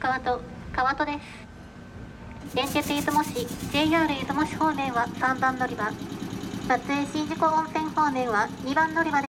川戸です。電鉄出雲市 JR 出雲市方面は3番乗り場、松江新宿温泉方面は2番乗り場です。